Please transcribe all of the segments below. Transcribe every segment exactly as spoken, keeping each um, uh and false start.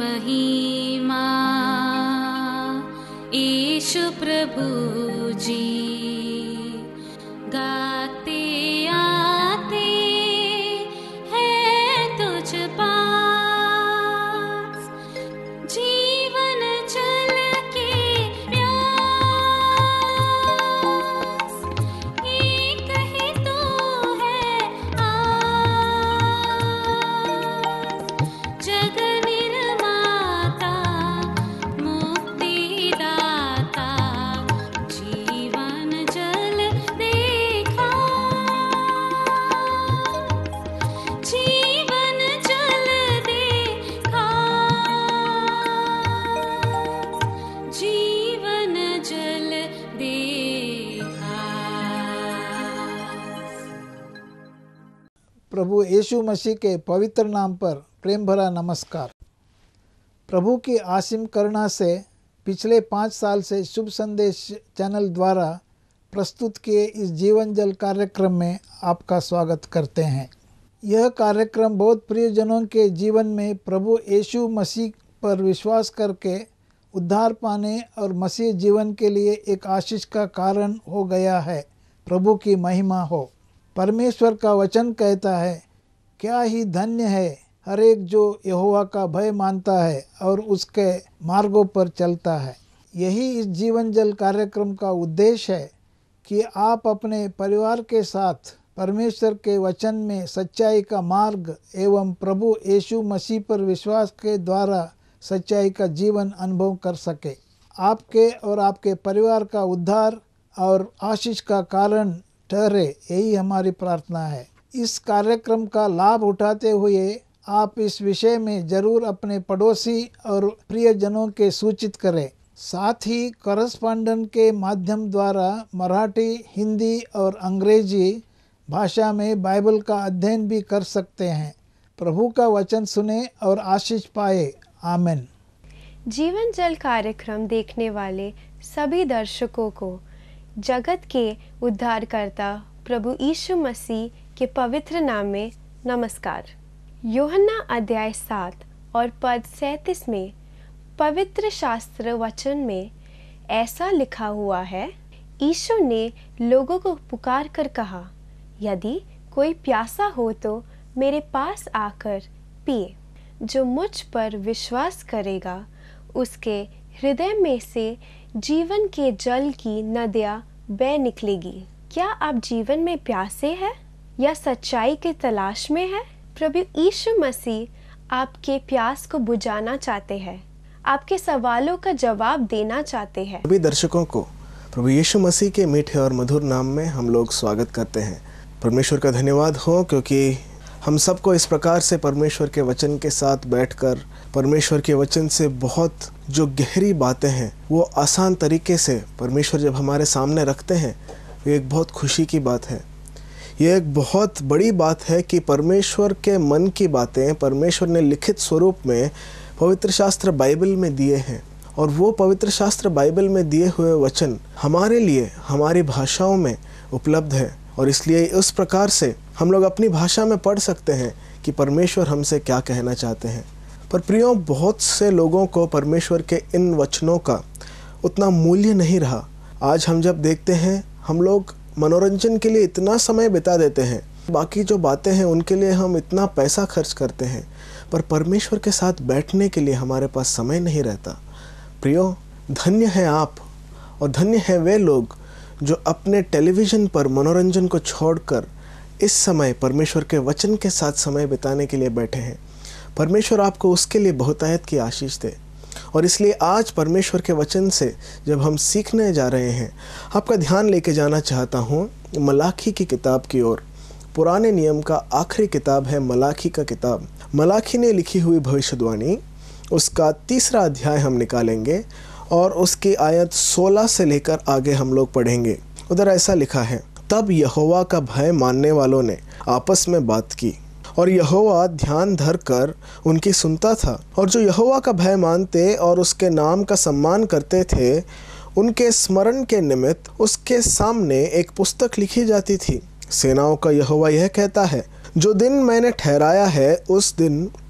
महिमा यीशु प्रभु जी गाते आते हैं तुझ पास जीवन जल के प्यास एक ही तो है आस जग निर्माता मुक्तिदाता जीवन जल देखा जीवन जल देखा जीवन जल देखा। प्रभु यीशु मसीह के पवित्र नाम पर प्रेम भरा नमस्कार। प्रभु की असीम करुणा से पिछले पाँच साल से शुभ संदेश चैनल द्वारा प्रस्तुत किए इस जीवन जल कार्यक्रम में आपका स्वागत करते हैं। यह कार्यक्रम बहुत प्रियजनों के जीवन में प्रभु यीशु मसीह पर विश्वास करके उद्धार पाने और मसीह जीवन के लिए एक आशीष का कारण हो गया है। प्रभु की महिमा हो। परमेश्वर का वचन कहता है, क्या ही धन्य है हर एक जो यहोवा का भय मानता है और उसके मार्गों पर चलता है। यही इस जीवन जल कार्यक्रम का उद्देश्य है कि आप अपने परिवार के साथ परमेश्वर के वचन में सच्चाई का मार्ग एवं प्रभु यीशु मसीह पर विश्वास के द्वारा सच्चाई का जीवन अनुभव कर सके। आपके और आपके परिवार का उद्धार और आशीष का कारण ठहरे, यही हमारी प्रार्थना है। इस कार्यक्रम का लाभ उठाते हुए आप इस विषय में जरूर अपने पड़ोसी और प्रियजनों के सूचित करें। साथ ही करस्पॉन्डेंट के माध्यम द्वारा मराठी, हिंदी और अंग्रेजी भाषा में बाइबल का अध्ययन भी कर सकते हैं। प्रभु का वचन सुने और आशीष पाए। आमीन। जीवन जल कार्यक्रम देखने वाले सभी दर्शकों को जगत के उद्धारकर्ता प्रभु यीशु मसीह के पवित्र नाम में नमस्कार। यूहन्ना अध्याय सात और पद सैंतीस में पवित्र शास्त्र वचन में ऐसा लिखा हुआ है, यीशु ने लोगों को पुकार कर कहा, यदि कोई प्यासा हो तो मेरे पास आकर पिए। जो मुझ पर विश्वास करेगा उसके हृदय में से जीवन के जल की नदियाँ बह निकलेगी। क्या आप जीवन में प्यासे हैं या सच्चाई की तलाश में हैं? प्रभु यीशु मसीह आपके प्यास को बुझाना चाहते हैं, आपके सवालों का जवाब देना चाहते हैं। सभी दर्शकों को प्रभु यीशु मसीह के मीठे और मधुर नाम में हम लोग स्वागत करते हैं। परमेश्वर का धन्यवाद हो क्योंकि हम सबको इस प्रकार से परमेश्वर के वचन के साथ बैठकर परमेश्वर के वचन से बहुत जो गहरी बातें हैं वो आसान तरीके से परमेश्वर जब हमारे सामने रखते हैं, ये एक बहुत खुशी की बात है। ये एक बहुत बड़ी बात है कि परमेश्वर के मन की बातें परमेश्वर ने लिखित स्वरूप में पवित्र शास्त्र बाइबल में दिए हैं और वो पवित्र शास्त्र बाइबल में दिए हुए वचन हमारे लिए हमारी भाषाओं में उपलब्ध है और इसलिए उस प्रकार से हम लोग अपनी भाषा में पढ़ सकते हैं कि परमेश्वर हमसे क्या कहना चाहते हैं। पर प्रियो, बहुत से लोगों को परमेश्वर के इन वचनों का उतना मूल्य नहीं रहा। आज हम जब देखते हैं, हम लोग मनोरंजन के लिए इतना समय बिता देते हैं, बाकी जो बातें हैं उनके लिए हम इतना पैसा खर्च करते हैं, पर परमेश्वर के साथ बैठने के लिए हमारे पास समय नहीं रहता। प्रियो, धन्य है आप और धन्य है वे लोग जो अपने टेलीविज़न पर मनोरंजन को छोड़कर इस समय परमेश्वर के वचन के साथ समय बिताने के लिए बैठे हैं। परमेश्वर आपको उसके लिए बहुतायत की आशीष दे। और इसलिए आज परमेश्वर के वचन से जब हम सीखने जा रहे हैं, आपका ध्यान लेके जाना चाहता हूँ मलाकी की किताब की ओर। पुराने नियम का आखिरी किताब है मलाकी का किताब। मलाकी ने लिखी हुई भविष्यवाणी, उसका तीसरा अध्याय हम निकालेंगे और उसकी आयत सोलह से लेकर आगे हम लोग पढ़ेंगे। उधर ऐसा लिखा है, तब यहोवा का भय मानने वालों ने आपस में बात की और यहोवा ध्यान धर कर उनकी सुनता था। और जो यहोवा का भय मानते और उसके नाम का सम्मान करते थे, उनके स्मरण के निमित्त उसके सामने एक पुस्तक लिखी जाती थी। सेनाओं का यहोवा यह कहता है, जो दिन मैंने ठहराया है उस दिन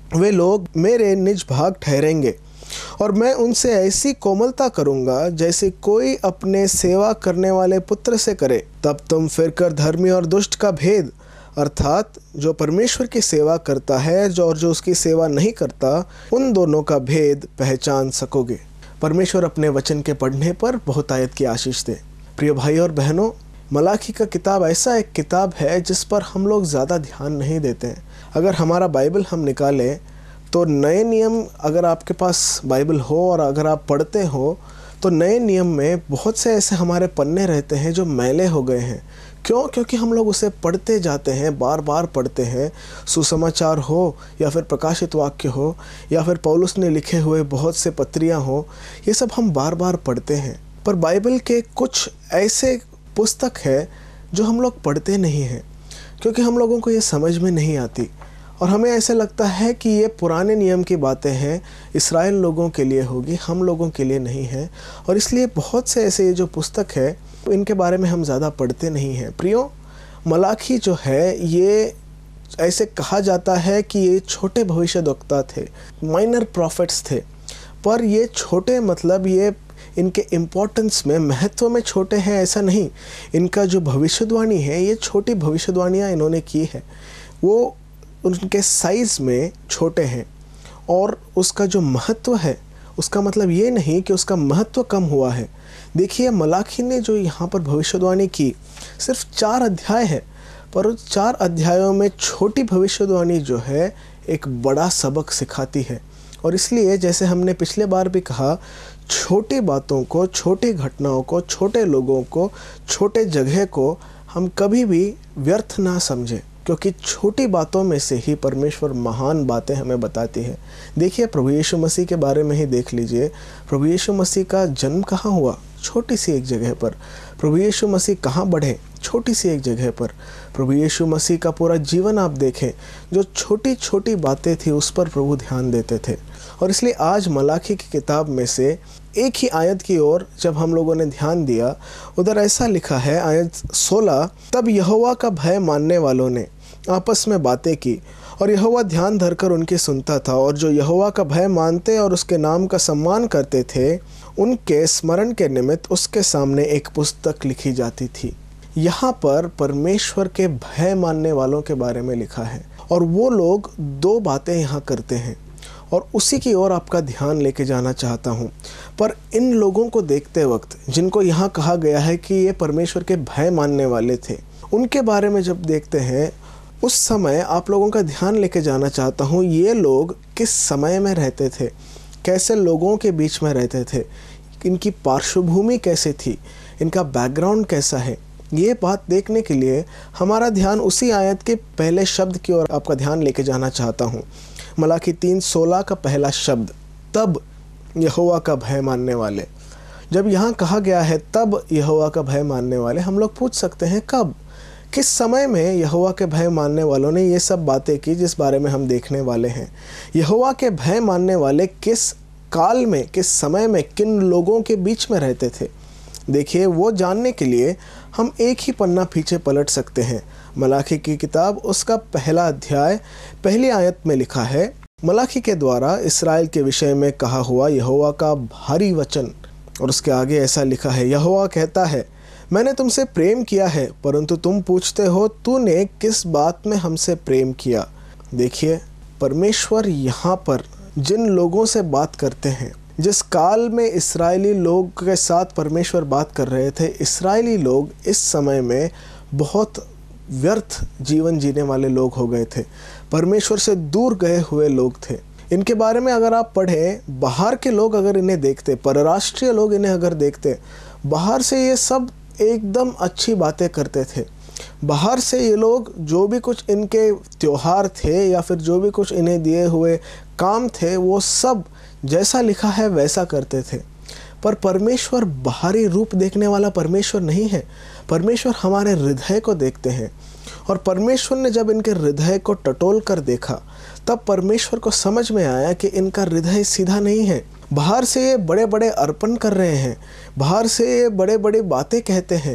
वे लोग मेरे निज भाग ठहरेंगे और मैं उनसे ऐसी कोमलता करूँगा जैसे कोई अपने सेवा करने वाले पुत्र से करे। तब तुम फिरकर धर्मी और दुष्ट का भेद, अर्थात जो परमेश्वर की सेवा करता है जो और जो उसकी सेवा नहीं करता, उन दोनों का भेद पहचान सकोगे। परमेश्वर अपने वचन के पढ़ने पर बहुतायत की आशीष दे। प्रिय भाई और बहनों, मलाकी का किताब ऐसा एक किताब है जिस पर हम लोग ज़्यादा ध्यान नहीं देते हैं। अगर हमारा बाइबल हम निकालें तो नए नियम, अगर आपके पास बाइबल हो और अगर आप पढ़ते हो तो नए नियम में बहुत से ऐसे हमारे पन्ने रहते हैं जो मैले हो गए हैं। क्यों? क्योंकि हम लोग उसे पढ़ते जाते हैं, बार बार पढ़ते हैं। सुसमाचार हो या फिर प्रकाशित वाक्य हो या फिर पौलुस ने लिखे हुए बहुत से पत्रियां हो, ये सब हम बार बार पढ़ते हैं। पर बाइबल के कुछ ऐसे पुस्तक है जो हम लोग पढ़ते नहीं हैं क्योंकि हम लोगों को ये समझ में नहीं आती और हमें ऐसे लगता है कि ये पुराने नियम की बातें हैं, इस्राएल लोगों के लिए होगी, हम लोगों के लिए नहीं है। और इसलिए बहुत से ऐसे ये जो पुस्तक है इनके बारे में हम ज़्यादा पढ़ते नहीं हैं। प्रियो, मलाकी जो है ये ऐसे कहा जाता है कि ये छोटे भविष्यद्वक्ता थे, माइनर प्रॉफिट्स थे। पर ये छोटे मतलब ये इनके इम्पोर्टेंस में, महत्व में छोटे हैं ऐसा नहीं। इनका जो भविष्यवाणी है, ये छोटी भविष्यवाणियाँ इन्होंने की है, वो उनके साइज़ में छोटे हैं। और उसका जो महत्व है उसका मतलब ये नहीं कि उसका महत्व कम हुआ है। देखिए, मलाकी ने जो यहाँ पर भविष्यवाणी की, सिर्फ चार अध्याय है, पर उस चार अध्यायों में छोटी भविष्यवाणी जो है एक बड़ा सबक सिखाती है। और इसलिए जैसे हमने पिछले बार भी कहा, छोटी बातों को, छोटी घटनाओं को, छोटे लोगों को, छोटे जगह को हम कभी भी व्यर्थ ना समझें, क्योंकि छोटी बातों में से ही परमेश्वर महान बातें हमें बताती है। देखिए, प्रभु यीशु मसीह के बारे में ही देख लीजिए। प्रभु यीशु मसीह का जन्म कहाँ हुआ? छोटी सी एक जगह पर। प्रभु यीशु मसीह कहाँ बढ़े? छोटी सी एक जगह पर। प्रभु यीशु मसीह का पूरा जीवन आप देखें, जो छोटी छोटी बातें थी उस पर प्रभु ध्यान देते थे। और इसलिए आज मलाकी की किताब में से एक ही आयत की ओर जब हम लोगों ने ध्यान दिया, उधर ऐसा लिखा है, आयत सोलह, तब यहोवा का भय मानने वालों ने आपस में बातें की और यहोवा ध्यान धरकर उनकी सुनता था। और जो यहोवा का भय मानते और उसके नाम का सम्मान करते थे, उनके स्मरण के निमित्त उसके सामने एक पुस्तक लिखी जाती थी। यहाँ पर परमेश्वर के भय मानने वालों के बारे में लिखा है और वो लोग दो बातें यहाँ करते हैं और उसी की ओर आपका ध्यान लेके जाना चाहता हूँ। पर इन लोगों को देखते वक्त, जिनको यहाँ कहा गया है कि ये परमेश्वर के भय मानने वाले थे, उनके बारे में जब देखते हैं, उस समय आप लोगों का ध्यान लेके जाना चाहता हूँ। ये लोग किस समय में रहते थे, कैसे लोगों के बीच में रहते थे, इनकी पार्श्वभूमि कैसे थी, इनका बैकग्राउंड कैसा है, ये बात देखने के लिए हमारा ध्यान उसी आयत के पहले शब्द की ओर आपका ध्यान लेके जाना चाहता हूँ। मलाकी तीन सोलह का पहला शब्द, तब यहोवा का भय मानने वाले। जब यहाँ कहा गया है तब यहोवा का भय मानने वाले, हम लोग पूछ सकते हैं कब, किस समय में यहोवा के भय मानने वालों ने ये सब बातें की जिस बारे में हम देखने वाले हैं। यहोवा के भय मानने वाले किस काल में, किस समय में, किन लोगों के बीच में रहते थे। देखिए, वो जानने के लिए हम एक ही पन्ना पीछे पलट सकते हैं। मलाकी की किताब, उसका पहला अध्याय, पहली आयत में लिखा है, मलाकी के द्वारा इस्राएल के विषय में कहा हुआ यहोवा का भारी वचन। और उसके आगे ऐसा लिखा है, यहोवा कहता है, मैंने तुमसे प्रेम किया है, परंतु तुम पूछते हो तूने किस बात में हमसे प्रेम किया। देखिए, परमेश्वर यहाँ पर जिन लोगों से बात करते हैं, जिस काल में इस्राएली लोग के साथ परमेश्वर बात कर रहे थे, इस्राएली लोग इस समय में बहुत व्यर्थ जीवन जीने वाले लोग हो गए थे, परमेश्वर से दूर गए हुए लोग थे। इनके बारे में अगर आप पढ़ें, बाहर के लोग अगर इन्हें देखते, परराष्ट्रीय लोग इन्हें अगर देखते, बाहर से ये सब एकदम अच्छी बातें करते थे। बाहर से ये लोग जो भी कुछ इनके त्योहार थे या फिर जो भी कुछ इन्हें दिए हुए काम थे, वो सब जैसा लिखा है वैसा करते थे। पर परमेश्वर बाहरी रूप देखने वाला परमेश्वर नहीं है। परमेश्वर हमारे हृदय को देखते हैं। और परमेश्वर ने जब इनके हृदय को टटोल कर देखा, तब परमेश्वर को समझ में आया कि इनका हृदय सीधा नहीं है। बाहर से ये बड़े बड़े अर्पण कर रहे हैं, बाहर से ये बड़े बड़े बातें कहते हैं,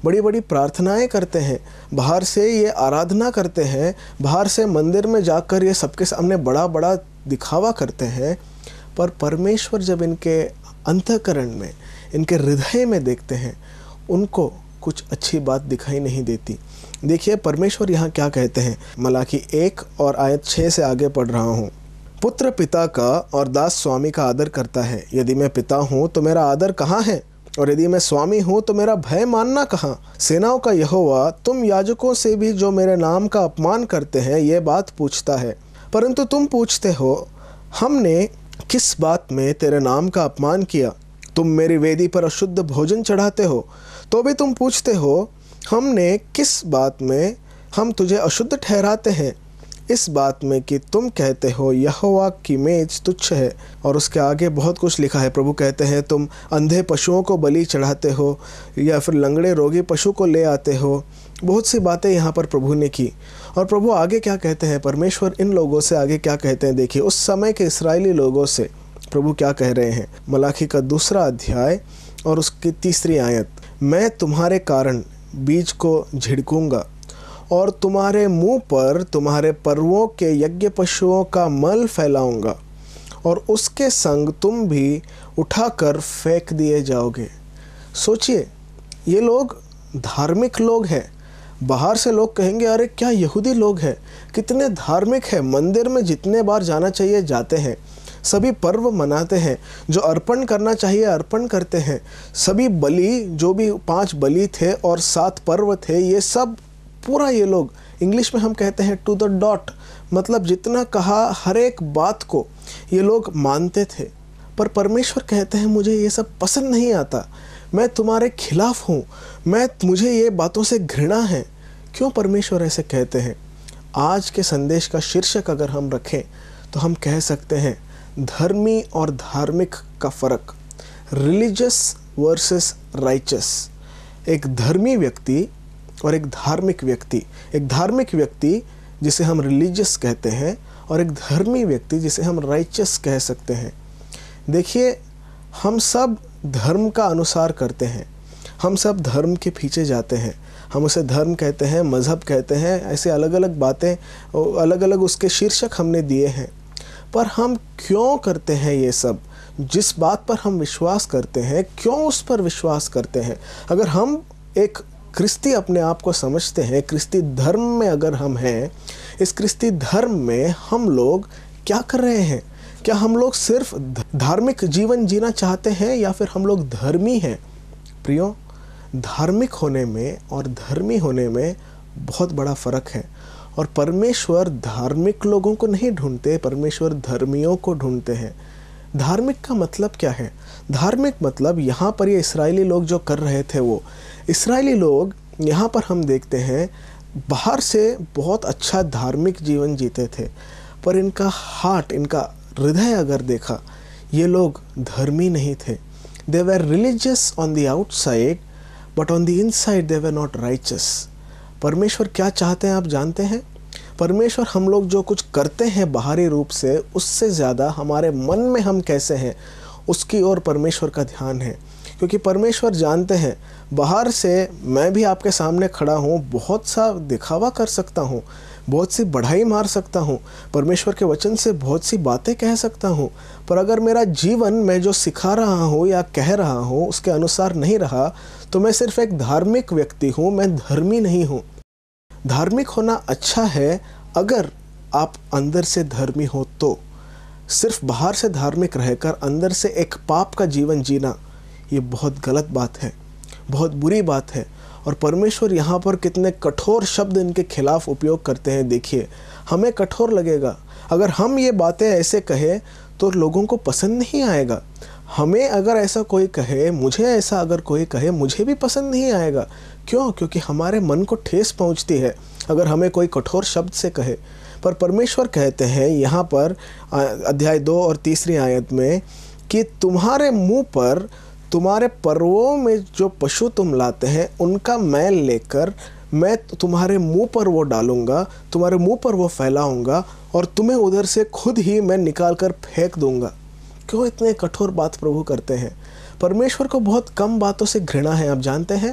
बड़ी बड़ी प्रार्थनाएं करते हैं, बाहर से ये आराधना करते हैं, बाहर से मंदिर में जाकर ये सबके सामने बड़ा बड़ा दिखावा करते हैं, पर परमेश्वर जब इनके अंतःकरण में, इनके हृदय में देखते हैं, उनको कुछ अच्छी बात दिखाई नहीं देती। देखिए परमेश्वर यहाँ क्या कहते हैं, मलाकी एक और आयत छः से आगे पढ़ रहा हूँ। पुत्र पिता का और दास स्वामी का आदर करता है। यदि मैं पिता हूँ तो मेरा आदर कहाँ है, और यदि मैं स्वामी हूँ तो मेरा भय मानना कहाँ। सेनाओं का यहोवा तुम याजकों से भी जो मेरे नाम का अपमान करते हैं ये बात पूछता है। परंतु तुम पूछते हो हमने किस बात में तेरे नाम का अपमान किया। तुम मेरी वेदी पर अशुद्ध भोजन चढ़ाते हो, तो भी तुम पूछते हो हमने किस बात में हम तुझे अशुद्ध ठहराते हैं। इस बात में कि तुम कहते हो यहोवा की मेज तुच्छ है। और उसके आगे बहुत कुछ लिखा है। प्रभु कहते हैं तुम अंधे पशुओं को बलि चढ़ाते हो, या फिर लंगड़े रोगी पशु को ले आते हो। बहुत सी बातें यहाँ पर प्रभु ने की। और प्रभु आगे क्या कहते हैं, परमेश्वर इन लोगों से आगे क्या कहते हैं। देखिए उस समय के इस्राएली लोगों से प्रभु क्या कह रहे हैं। मलाकी का दूसरा अध्याय और उसकी तीसरी आयत। मैं तुम्हारे कारण बीज को झिड़कूंगा और तुम्हारे मुंह पर तुम्हारे पर्वों के यज्ञ पशुओं का मल फैलाऊंगा, और उसके संग तुम भी उठाकर फेंक दिए जाओगे। सोचिए, ये लोग धार्मिक लोग हैं। बाहर से लोग कहेंगे अरे क्या यहूदी लोग हैं, कितने धार्मिक हैं, मंदिर में जितने बार जाना चाहिए जाते हैं, सभी पर्व मनाते हैं, जो अर्पण करना चाहिए अर्पण करते हैं, सभी बलि जो भी पांच बलि थे और सात पर्व थे, ये सब पूरा ये लोग, इंग्लिश में हम कहते हैं टू द डॉट, मतलब जितना कहा हर एक बात को ये लोग मानते थे। पर परमेश्वर कहते हैं मुझे ये सब पसंद नहीं आता, मैं तुम्हारे खिलाफ हूँ, मैं मुझे ये बातों से घृणा है। क्यों परमेश्वर ऐसे कहते हैं? आज के संदेश का शीर्षक अगर हम रखें तो हम कह सकते हैं धर्मी और धार्मिक का फ़र्क, रिलीजियस वर्सेस राइचस। एक धर्मी व्यक्ति और एक धार्मिक व्यक्ति, एक धार्मिक व्यक्ति जिसे हम रिलीजियस कहते हैं और एक धर्मी व्यक्ति जिसे हम राइचस कह सकते हैं। देखिए हम सब धर्म का अनुसार करते हैं, हम सब धर्म के पीछे जाते हैं, हम उसे धर्म कहते हैं, मज़हब कहते हैं, ऐसे अलग अलग बातें, अलग अलग उसके शीर्षक हमने दिए हैं। पर हम क्यों करते हैं ये सब? जिस बात पर हम विश्वास करते हैं क्यों उस पर विश्वास करते हैं? अगर हम एक क्रिस्ती अपने आप को समझते हैं, क्रिस्ती धर्म में अगर हम हैं, इस क्रिस्ती धर्म में हम लोग क्या कर रहे हैं? क्या हम लोग सिर्फ धार्मिक जीवन जीना चाहते हैं या फिर हम लोग धर्मी हैं? प्रियो, धार्मिक होने में और धर्मी होने में बहुत बड़ा फ़र्क है। और परमेश्वर धार्मिक लोगों को नहीं ढूंढते, परमेश्वर धर्मियों को ढूंढते हैं। धार्मिक का मतलब क्या है? धार्मिक मतलब यहाँ पर ये इस्राएली लोग जो कर रहे थे, वो इस्राएली लोग यहाँ पर हम देखते हैं बाहर से बहुत अच्छा धार्मिक जीवन जीते थे, पर इनका हार्ट, इनका हृदय अगर देखा, ये लोग धर्मी नहीं थे। They were religious on the outside but on the inside they were not righteous. परमेश्वर क्या चाहते हैं आप जानते हैं? परमेश्वर हम लोग जो कुछ करते हैं बाहरी रूप से, उससे ज़्यादा हमारे मन में हम कैसे हैं उसकी ओर परमेश्वर का ध्यान है। क्योंकि परमेश्वर जानते हैं बाहर से मैं भी आपके सामने खड़ा हूँ, बहुत सा दिखावा कर सकता हूँ, बहुत सी बढ़ाई मार सकता हूँ, परमेश्वर के वचन से बहुत सी बातें कह सकता हूँ, पर अगर मेरा जीवन मैं जो सिखा रहा हूँ या कह रहा हूँ उसके अनुसार नहीं रहा तो मैं सिर्फ एक धार्मिक व्यक्ति हूँ, मैं धर्मी नहीं हूँ। धार्मिक होना अच्छा है अगर आप अंदर से धर्मी हो तो। सिर्फ बाहर से धार्मिक रहकर अंदर से एक पाप का जीवन जीना, ये बहुत गलत बात है, बहुत बुरी बात है। और परमेश्वर यहाँ पर कितने कठोर शब्द इनके खिलाफ उपयोग करते हैं। देखिए, हमें कठोर लगेगा अगर हम ये बातें ऐसे कहें तो लोगों को पसंद नहीं आएगा। हमें अगर ऐसा कोई कहे, मुझे ऐसा अगर कोई कहे, मुझे भी पसंद नहीं आएगा। क्यों? क्योंकि हमारे मन को ठेस पहुंचती है अगर हमें कोई कठोर शब्द से कहे। पर परमेश्वर कहते हैं यहाँ पर अध्याय दो और तीसरी आयत में कि तुम्हारे मुंह पर तुम्हारे पर्वों में जो पशु तुम लाते हैं उनका मैल लेकर मैं तुम्हारे मुंह पर वो डालूंगा, तुम्हारे मुंह पर वो फैलाऊंगा और तुम्हें उधर से खुद ही मैं निकाल कर फेंक दूंगा। क्यों इतने कठोर बात प्रभु करते हैं? परमेश्वर को बहुत कम बातों से घृणा है। आप जानते हैं,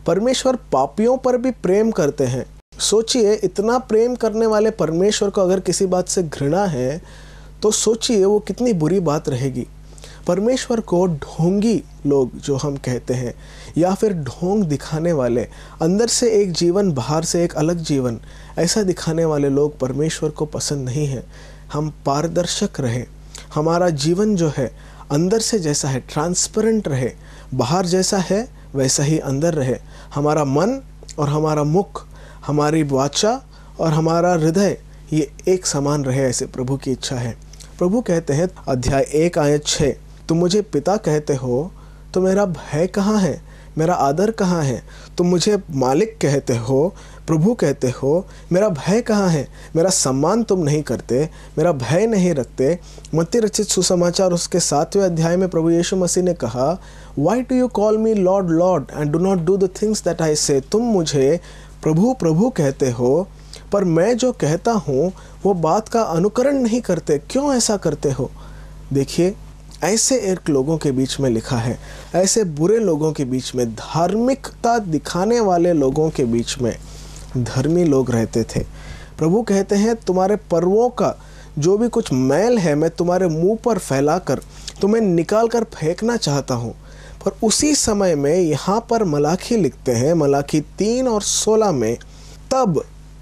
परमेश्वर पापियों पर भी प्रेम करते हैं। सोचिए, इतना प्रेम करने वाले परमेश्वर को अगर किसी बात से घृणा है तो सोचिए वो कितनी बुरी बात रहेगी। परमेश्वर को ढोंगी लोग जो हम कहते हैं, या फिर ढोंग दिखाने वाले, अंदर से एक जीवन बाहर से एक अलग जीवन, ऐसा दिखाने वाले लोग परमेश्वर को पसंद नहीं है। हम पारदर्शक रहे, हमारा जीवन जो है अंदर से जैसा है ट्रांसपेरेंट रहे, बाहर जैसा है वैसा ही अंदर रहे। हमारा मन और हमारा मुख, हमारी वाचा और हमारा हृदय ये एक समान रहे, ऐसे प्रभु की इच्छा है। प्रभु कहते हैं अध्याय एक आयत छः, तुम मुझे पिता कहते हो तो मेरा भय कहाँ है, मेरा आदर कहाँ है? तुम मुझे मालिक कहते हो, प्रभु कहते हो, मेरा भय कहाँ है? मेरा सम्मान तुम नहीं करते, मेरा भय नहीं रखते। मत्ती रचित सुसमाचार उसके सातवें अध्याय में प्रभु यीशु मसीह ने कहा, why do you call me lord lord and do not do the things that I say. तुम मुझे प्रभु प्रभु कहते हो पर मैं जो कहता हूँ वो बात का अनुकरण नहीं करते, क्यों ऐसा करते हो? देखिए, ऐसे एक लोगों के बीच में लिखा है, ऐसे बुरे लोगों के बीच में, धार्मिकता दिखाने वाले लोगों के बीच में धर्मी लोग रहते थे। प्रभु कहते हैं तुम्हारे पर्वों का जो भी कुछ मैल है मैं तुम्हारे मुंह पर फैलाकर तुम्हें निकाल कर फेंकना चाहता हूँ। पर उसी समय में यहाँ पर मलाखी लिखते हैं, मलाखी तीन और सोलह में, तब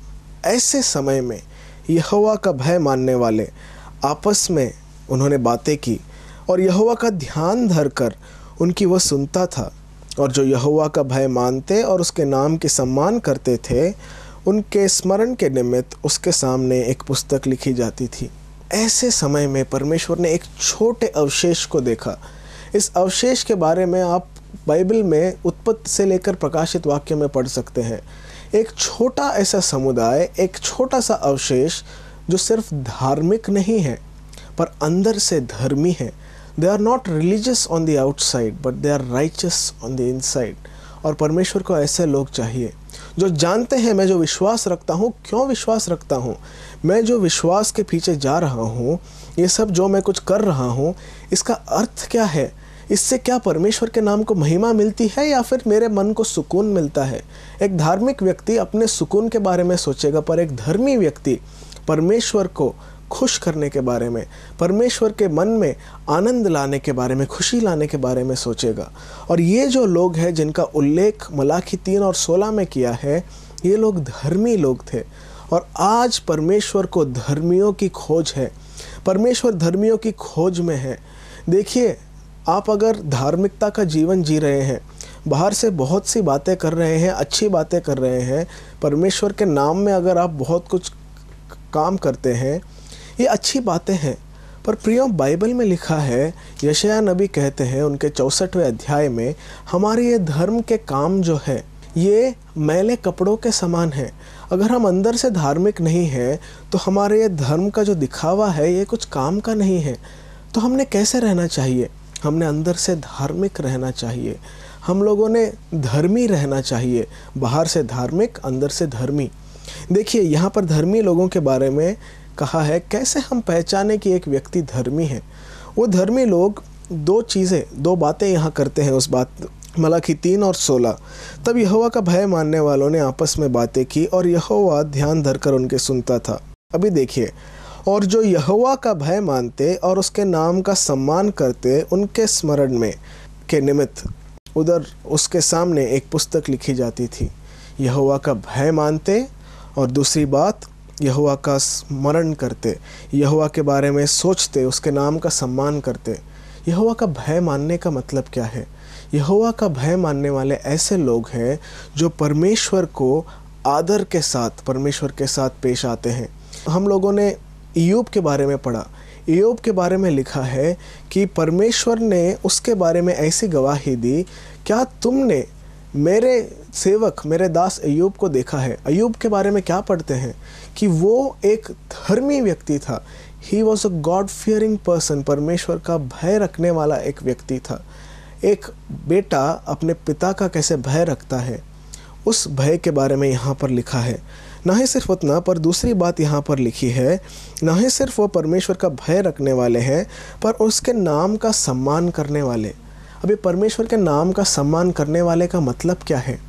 ऐसे समय में यहोवा का भय मानने वाले आपस में उन्होंने बातें की और यहोवा का ध्यान धरकर उनकी वह सुनता था। और जो यहोवा का भय मानते और उसके नाम के सम्मान करते थे, उनके स्मरण के निमित्त उसके सामने एक पुस्तक लिखी जाती थी। ऐसे समय में परमेश्वर ने एक छोटे अवशेष को देखा। इस अवशेष के बारे में आप बाइबल में उत्पत्ति से लेकर प्रकाशित वाक्य में पढ़ सकते हैं। एक छोटा ऐसा समुदाय, एक छोटा सा अवशेष जो सिर्फ धार्मिक नहीं है पर अंदर से धर्मी है। They are not religious on the outside but they are righteous on the inside. और परमेश्वर को ऐसे लोग चाहिए जो जानते हैं मैं जो विश्वास रखता हूँ, क्यों विश्वास रखता हूँ, मैं जो विश्वास के पीछे जा रहा हूँ, ये सब जो मैं कुछ कर रहा हूँ इसका अर्थ क्या है, इससे क्या परमेश्वर के नाम को महिमा मिलती है या फिर मेरे मन को सुकून मिलता है। एक धार्मिक व्यक्ति अपने सुकून के बारे में सोचेगा, पर एक धर्मी व्यक्ति परमेश्वर को खुश करने के बारे में, परमेश्वर के मन में आनंद लाने के बारे में, खुशी लाने के बारे में सोचेगा। और ये जो लोग हैं जिनका उल्लेख मलाखी तीन और सोलह में किया है, ये लोग धर्मी लोग थे। और आज परमेश्वर को धर्मियों की खोज है, परमेश्वर धर्मियों की खोज में है। देखिए, आप अगर धार्मिकता का जीवन जी रहे हैं, बाहर से बहुत सी बातें कर रहे हैं, अच्छी बातें कर रहे हैं, परमेश्वर के नाम में अगर आप बहुत कुछ काम करते हैं, ये अच्छी बातें हैं। पर प्रियो, बाइबल में लिखा है, यशायाह नबी कहते हैं उनके चौसठवें अध्याय में, हमारे ये धर्म के काम जो है ये मैले कपड़ों के समान है। अगर हम अंदर से धार्मिक नहीं हैं तो हमारे ये धर्म का जो दिखावा है ये कुछ काम का नहीं है। तो हमने कैसे रहना चाहिए? हमने अंदर से धार्मिक रहना चाहिए। हम लोगों ने धर्मी रहना चाहिए, बाहर से धार्मिक, अंदर से धर्मी। देखिए, यहाँ पर धर्मी लोगों के बारे में कहा है, कैसे हम पहचाने कि एक व्यक्ति धर्मी है। वो धर्मी लोग दो चीज़ें, दो बातें यहाँ करते हैं। उस बात मलाखी तीन और सोलह, तब यहोवा का भय मानने वालों ने आपस में बातें की और यहोवा ध्यान धरकर उनके सुनता था। अभी देखिए, और जो यहोवा का भय मानते और उसके नाम का सम्मान करते, उनके स्मरण में के निमित्त उधर उसके सामने एक पुस्तक लिखी जाती थी। यहोवा का भय मानते और दूसरी बात यहोवा का स्मरण करते, यहोवा के बारे में सोचते, उसके नाम का सम्मान करते। यहोवा का भय मानने का मतलब क्या है? यहोवा का भय मानने वाले ऐसे लोग हैं जो परमेश्वर को आदर के साथ, परमेश्वर के साथ पेश आते हैं। हम लोगों ने इय्योब के बारे में पढ़ा। इय्योब के बारे में लिखा है कि परमेश्वर ने उसके बारे में ऐसी गवाही दी, क्या तुमने मेरे सेवक, मेरे दास इय्योब को देखा है? इय्योब के बारे में क्या पढ़ते हैं कि वो एक धर्मी व्यक्ति था। He was a god fearing person, परमेश्वर का भय रखने वाला एक व्यक्ति था। एक बेटा अपने पिता का कैसे भय रखता है, उस भय के बारे में यहाँ पर लिखा है। ना ही सिर्फ उतना, पर दूसरी बात यहाँ पर लिखी है, ना ही सिर्फ वो परमेश्वर का भय रखने वाले हैं, पर उसके नाम का सम्मान करने वाले। अभी परमेश्वर के नाम का सम्मान करने वाले का मतलब क्या है?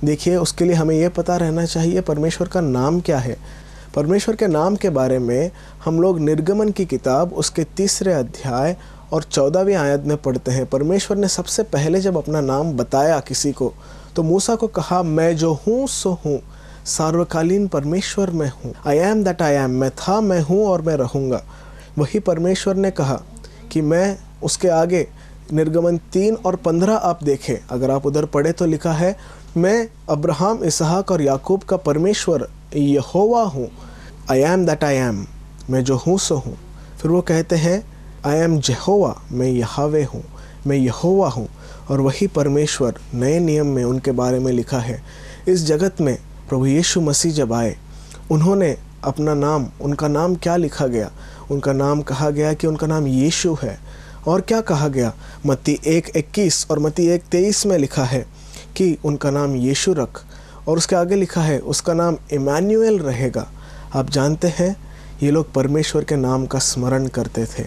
देखिए, उसके लिए हमें ये पता रहना चाहिए परमेश्वर का नाम क्या है। परमेश्वर के नाम के बारे में हम लोग निर्गमन की किताब उसके तीसरे अध्याय और चौदहवीं आयत में पढ़ते हैं। परमेश्वर ने सबसे पहले जब अपना नाम बताया किसी को, तो मूसा को कहा, मैं जो हूँ सो हूँ, सार्वकालीन परमेश्वर मैं हूँ। I am that I am, मैं था, मैं हूँ और मैं रहूँगा। वही परमेश्वर ने कहा कि मैं उसके आगे निर्गमन तीन और पंद्रह आप देखें, अगर आप उधर पढ़े तो लिखा है, मैं अब्राहम, इसहाक और याकूब का परमेश्वर यहोवा हूँ। I am that I am, मैं जो हूँ सो हूँ। फिर वो कहते हैं, आई एम जेहोवा, मैं यहावे हूँ, मैं यहोवा हूँ। और वही परमेश्वर नए नियम में उनके बारे में लिखा है। इस जगत में प्रभु यीशु मसीह जब आए, उन्होंने अपना नाम, उनका नाम क्या लिखा गया? उनका नाम कहा गया कि उनका नाम यीशु है। और क्या कहा गया? मत्ती एक इक्कीस और मत्ती एक तेईस में लिखा है कि उनका नाम यीशु रख। और उसके आगे लिखा है उसका नाम इमैनुएल रहेगा। आप जानते हैं, ये लोग परमेश्वर के नाम का स्मरण करते थे।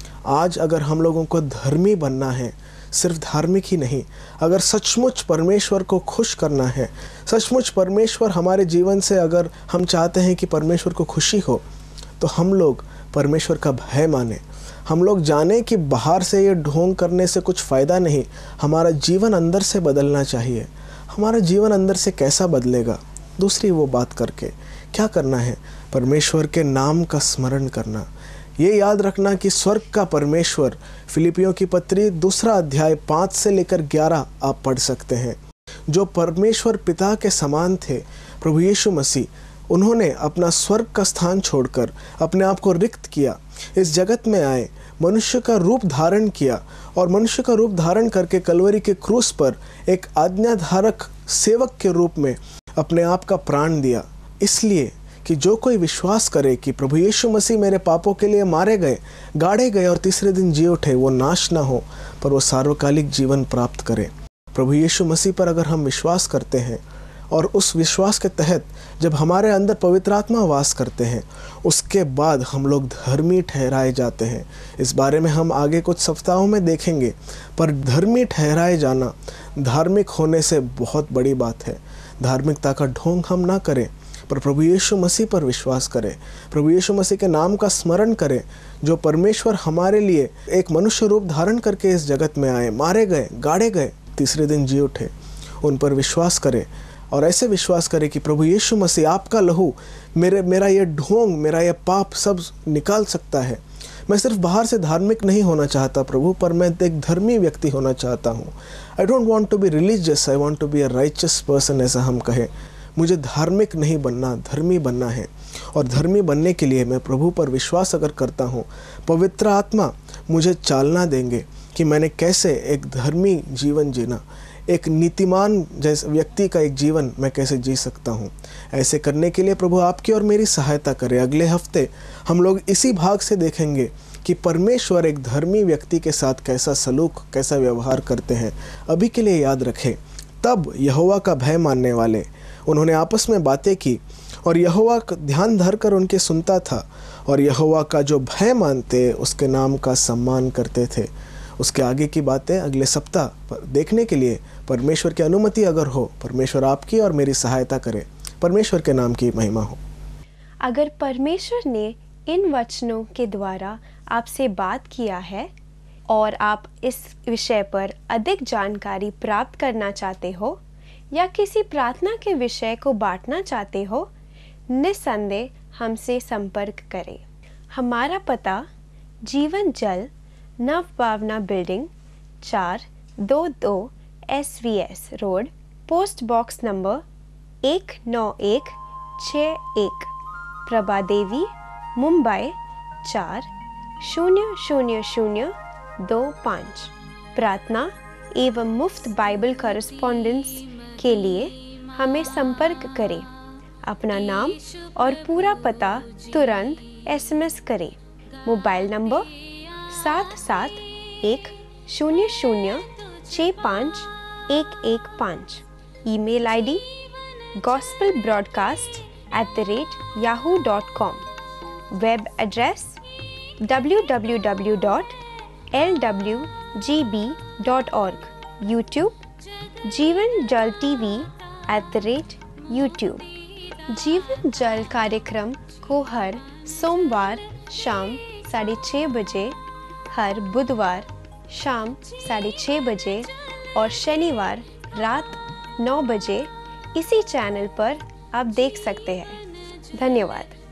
आज अगर हम लोगों को धर्मी बनना है, सिर्फ धार्मिक ही नहीं, अगर सचमुच परमेश्वर को खुश करना है, सचमुच परमेश्वर हमारे जीवन से, अगर हम चाहते हैं कि परमेश्वर को खुशी हो, तो हम लोग परमेश्वर का भय माने। हम लोग जाने कि बाहर से ये ढोंग करने से कुछ फ़ायदा नहीं, हमारा जीवन अंदर से बदलना चाहिए। हमारा जीवन अंदर से कैसा बदलेगा? दूसरी वो बात करके क्या करना है? परमेश्वर के नाम का स्मरण करना। ये याद रखना कि स्वर्ग का परमेश्वर, फिलिपियों की पत्री दूसरा अध्याय पाँच से लेकर ग्यारह आप पढ़ सकते हैं, जो परमेश्वर पिता के समान थे, प्रभु यीशु मसीह, उन्होंने अपना स्वर्ग का स्थान छोड़कर अपने आप को रिक्त किया, इस जगत में आए, मनुष्य का रूप धारण किया और मनुष्य का रूप धारण करके कलवरी के क्रूस पर एक आज्ञाधारक सेवक के रूप में अपने आप का प्राण दिया, इसलिए कि जो कोई विश्वास करे कि प्रभु यीशु मसीह मेरे पापों के लिए मारे गए, गाड़े गए और तीसरे दिन जी उठे, वो नाश ना हो पर वो सार्वकालिक जीवन प्राप्त करे। प्रभु यीशु मसीह पर अगर हम विश्वास करते हैं और उस विश्वास के तहत जब हमारे अंदर पवित्र आत्मा वास करते हैं, उसके बाद हम लोग धर्मी ठहराए जाते हैं। इस बारे में हम आगे कुछ सप्ताहों में देखेंगे। पर धर्मी ठहराए जाना धार्मिक होने से बहुत बड़ी बात है। धार्मिकता का ढोंग हम ना करें, पर प्रभु यीशु मसीह पर विश्वास करें, प्रभु यीशु मसीह के नाम का स्मरण करें, जो परमेश्वर हमारे लिए एक मनुष्य रूप धारण करके इस जगत में आए, मारे गए, गाड़े गए, तीसरे दिन जी उठे। उन पर विश्वास करें और ऐसे विश्वास करें कि प्रभु यीशु मसीह, आपका लहू मेरे मेरा ये ढोंग, मेरा ये पाप सब निकाल सकता है। मैं सिर्फ बाहर से धार्मिक नहीं होना चाहता प्रभु, पर मैं एक धर्मी व्यक्ति होना चाहता हूँ। I don't want to be religious, I want to be a righteous person, ऐसा हम कहें। मुझे धार्मिक नहीं बनना, धर्मी बनना है। और धर्मी बनने के लिए मैं प्रभु पर विश्वास अगर करता हूँ, पवित्र आत्मा मुझे चालना देंगे कि मैंने कैसे एक धर्मी जीवन जीना, एक नीतिमान जैसे व्यक्ति का एक जीवन मैं कैसे जी सकता हूँ। ऐसे करने के लिए प्रभु आपकी और मेरी सहायता करें। अगले हफ्ते हम लोग इसी भाग से देखेंगे कि परमेश्वर एक धर्मी व्यक्ति के साथ कैसा सलूक, कैसा व्यवहार करते हैं। अभी के लिए याद रखें, तब यहोवा का भय मानने वाले, उन्होंने आपस में बातें की और यहोवा का ध्यान धरकर उनके सुनता था, और यहोवा का जो भय मानते उसके नाम का सम्मान करते थे। उसके आगे की बातें अगले सप्ताह देखने के लिए परमेश्वर की अनुमति अगर हो, परमेश्वर आपकी और मेरी सहायता करे। परमेश्वर के नाम की महिमा हो। अगर परमेश्वर ने इन वचनों के द्वारा आपसे बात किया है और आप इस विषय पर अधिक जानकारी प्राप्त करना चाहते हो या किसी प्रार्थना के विषय को बांटना चाहते हो, निस्संदेह हमसे संपर्क करें। हमारा पता जीवन जल, नव भावना बिल्डिंग, चार दो दो S V S road, post box number एक नौ एक छः एक, प्रभा देवी, मुंबई चार शून्य शून्य शून्य दो पाँच। प्रार्थना एवं मुफ्त बाइबल कॉरेस्पॉन्डेंस के लिए हमें संपर्क करें। अपना नाम और पूरा पता तुरंत एसएमएस करें। मोबाइल नंबर सात सात एक शून्य शून्य छः पाँच एक एक पाँच। Email ID gospel broadcast at the rate Yahoo dot com. Web address W W W dot L W G B dot org. YouTube Jeevan Jal TV at the rate YouTube. Jeevan Jal कार्यक्रम को हर सोमवार शाम साढ़े छः बजे, हर बुधवार शाम साढ़े छः बजे और शनिवार रात नौ बजे इसी चैनल पर आप देख सकते हैं। धन्यवाद।